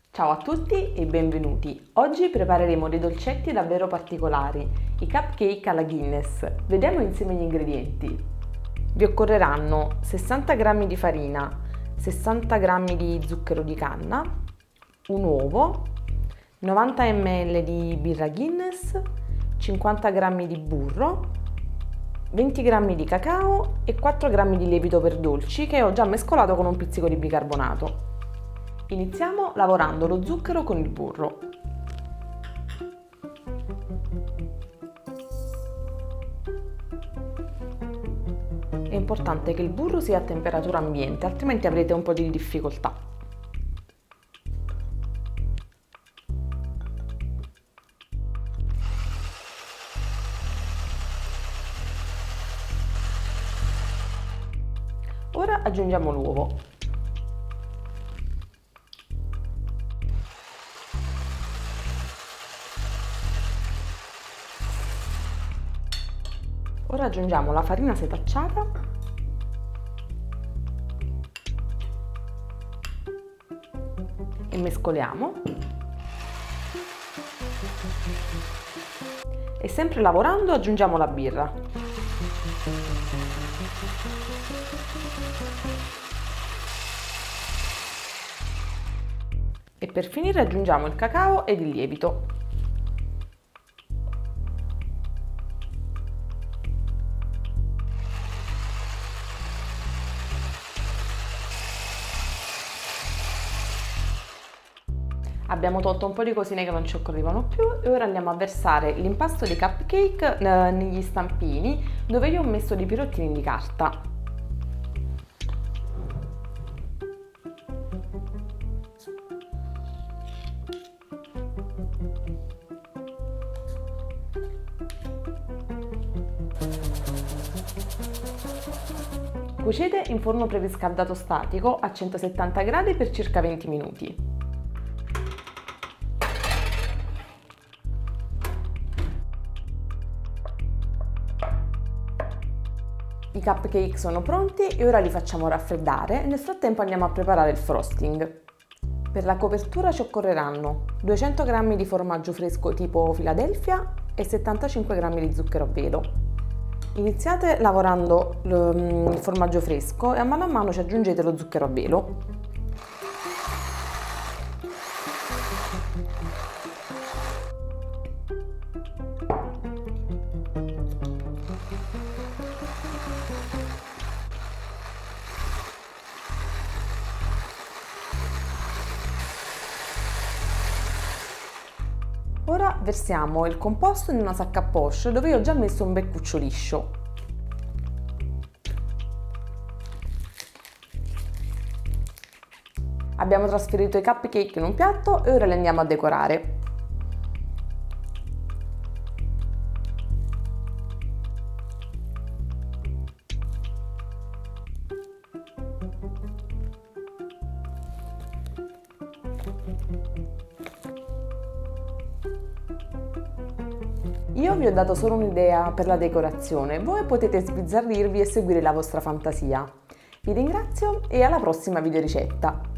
Ciao a tutti e benvenuti! Oggi prepareremo dei dolcetti davvero particolari, i cupcake alla Guinness. Vediamo insieme gli ingredienti. Vi occorreranno 60 g di farina, 60 g di zucchero di canna, un uovo, 90 ml di birra Guinness, 50 g di burro, 20 g di cacao e 4 g di lievito per dolci che ho già mescolato con un pizzico di bicarbonato. Iniziamo lavorando lo zucchero con il burro. È importante che il burro sia a temperatura ambiente, altrimenti avrete un po' di difficoltà. Ora aggiungiamo l'uovo. Ora aggiungiamo la farina setacciata e mescoliamo. E sempre lavorando aggiungiamo la birra. E per finire aggiungiamo il cacao ed il lievito. Abbiamo tolto un po' di cosine che non ci occorrevano più e ora andiamo a versare l'impasto di cupcake negli stampini dove io ho messo dei pirottini di carta. Cuocete in forno preriscaldato statico a 170 gradi per circa 20 minuti. I cupcake sono pronti e ora li facciamo raffreddare e nel frattempo andiamo a preparare il frosting. Per la copertura ci occorreranno 200 g di formaggio fresco tipo Philadelphia e 75 g di zucchero a velo. Iniziate lavorando il formaggio fresco e a mano ci aggiungete lo zucchero a velo. Ora versiamo il composto in una sacca a poche dove io ho già messo un beccuccio liscio. Abbiamo trasferito i cupcake in un piatto e ora li andiamo a decorare. Io vi ho dato solo un'idea per la decorazione, voi potete sbizzarrirvi e seguire la vostra fantasia. Vi ringrazio e alla prossima videoricetta!